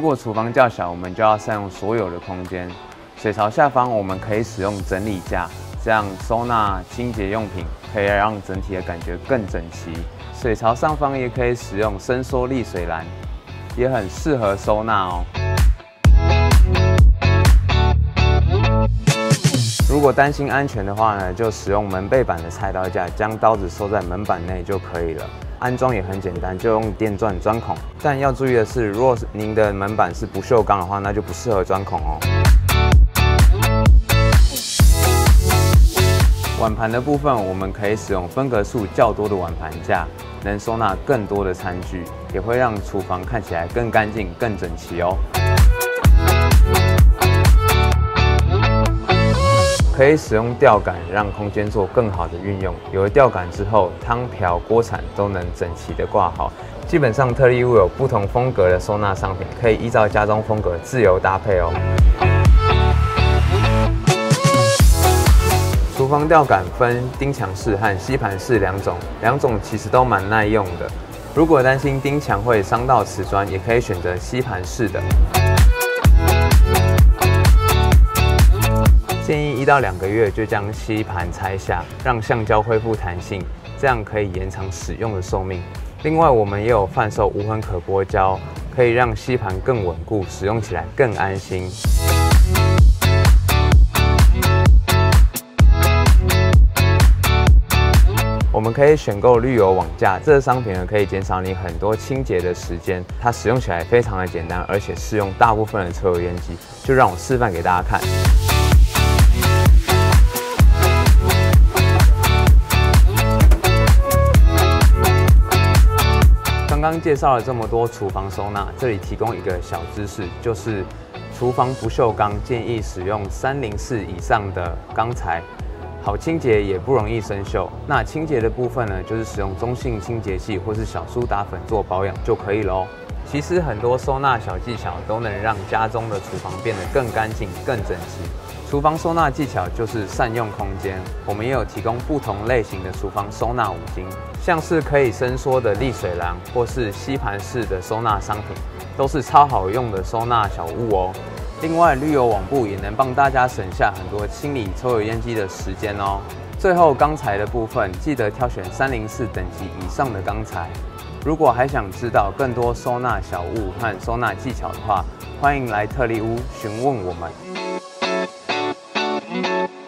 果厨房较小，我们就要善用所有的空间。水槽下方我们可以使用整理架，这样收纳清洁用品，可以让整体的感觉更整齐。水槽上方也可以使用伸缩沥水篮，也很适合收纳哦。如果担心安全的话呢，就使用门背板的菜刀架，将刀子收在门板内就可以了。安装也很简单，就用电钻钻孔。但要注意的是，如果您的门板是不锈钢的话，那就不适合钻孔哦。碗盘的部分，我们可以使用分隔数较多的碗盘架，能收纳更多的餐具，也会让厨房看起来更干净、更整齐哦。可以使用吊杆，让空间做更好的运用。有了吊杆之后，汤瓢、锅铲都能整齐的挂好。基本上，特力屋有不同风格的收纳商品，可以依照家中风格自由搭配哦。厨房吊杆分钉墙式和吸盘式两种其实都蛮耐用的。如果担心钉墙会伤到瓷砖，也可以选择吸盘式的。建议1到2个月就将吸盘拆下，让橡胶恢复弹性，这样可以延长使用的寿命。另外，我们也有贩售无痕可剥胶，可以让吸盘更稳固，使用起来更安心。我们可以选购滤油网架，这个商品呢可以减少你很多清洁的时间，它使用起来非常的简单，而且适用大部分的抽油烟机。就让我示范给大家看。刚刚介绍了这么多厨房收纳，这里提供一个小知识，就是厨房不锈钢建议使用304以上的钢材，好清洁也不容易生锈。那清洁的部分呢，就是使用中性清洁剂或是小苏打粉做保养就可以了哦。其实很多收纳小技巧都能让家中的厨房变得更干净、更整齐。厨房收纳技巧就是善用空间，我们也有提供不同类型的厨房收纳五金，像是可以伸缩的沥水篮，或是吸盘式的收纳商品，都是超好用的收纳小物哦。另外，滤油网布也能帮大家省下很多清理抽油烟机的时间哦。最后，钢材的部分记得挑选304等级以上的钢材。如果还想知道更多收纳小物和收纳技巧的话，欢迎来特力屋询问我们。